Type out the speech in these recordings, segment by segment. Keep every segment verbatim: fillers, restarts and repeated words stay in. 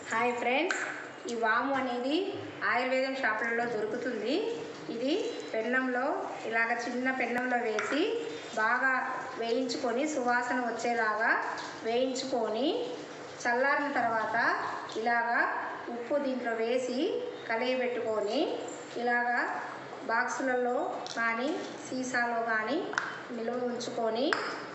Hi friends, ఈ వాము అనేది ఆయుర్వేదం షాపులలో దొరుకుతుంది. ఇది పెన్నంలో ఇలాగ చిన్న పెన్నంలో వేసి బాగా వేయించుకొని సువాసన వచ్చేలాగా వేయించుకొని చల్లారిన తర్వాత ఇలాగా ఉప్పు దీంట్లో వేసి కలియబెట్టుకొని ఇలాగా బాక్సులలో కానీ సీసాలో కానీ నిల్వ ఉంచుకొని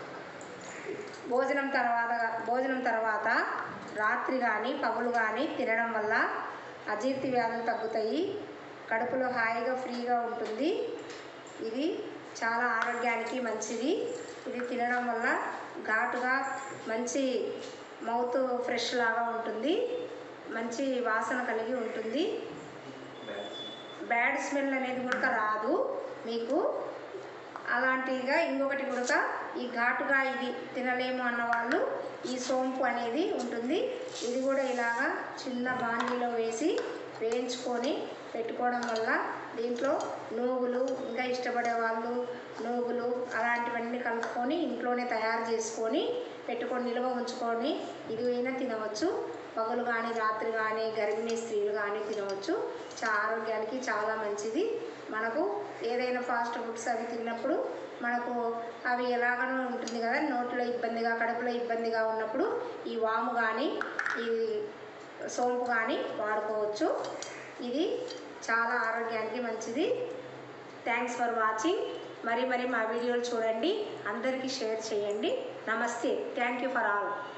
భోజనం తర్వాత భోజనం తర్వాత రాత్రి కానీ పగలు కానీ తినడం వల్ల అజీర్తి వ్యాధులు తగ్గుతాయి. కడుపులో హాయిగా ఫ్రీగా ఉంటుంది. ఇది చాలా ఆరోగ్యానికి మంచిది. ఇది తినడం వల్ల ఘాటుగా మంచి మౌత్ ఫ్రెష్ లాగా ఉంటుంది. మంచి వాసన కలిగి ఉంటుంది. బ్యాడ్ స్మెల్ అనేది కూడా రాదు మీకు. అలాంటిగా ఇంకొకటి కూడా ఈ ఘాటుగా ఇది తినలేము అన్న వాళ్ళు ఈ సోంపు అనేది ఉంటుంది. ఇది కూడా ఇలాగా చిన్న బాండీలో వేసి వేయించుకొని పెట్టుకోవడం వల్ల దీంట్లో నూగులు ఇంకా ఇష్టపడే వాళ్ళు నూగులు అలాంటివన్నీ కలుపుకొని ఇంట్లోనే తయారు చేసుకొని పెట్టుకొని నిల్వ ఉంచుకొని ఇది అయినా తినవచ్చు. పగలు కానీ రాత్రి కానీ గర్భిణీ స్త్రీలు కానీ తినవచ్చు. చా ఆరోగ్యానికి చాలా మంచిది. మనకు ఏదైనా ఫాస్ట్ ఫుడ్స్ అవి తిన్నప్పుడు మనకు అవి ఎలాగనో ఉంటుంది కదా, నోట్లో ఇబ్బందిగా కడుపులో ఇబ్బందిగా ఉన్నప్పుడు ఈ వాము కానీ ఈ సోంపు కానీ వాడుకోవచ్చు. ఇది చాలా ఆరోగ్యానికి మంచిది. Thanks for watching. మరి మరి మా వీడియోలు చూడండి, అందరికీ షేర్ చేయండి. నమస్తే. Thank you for all.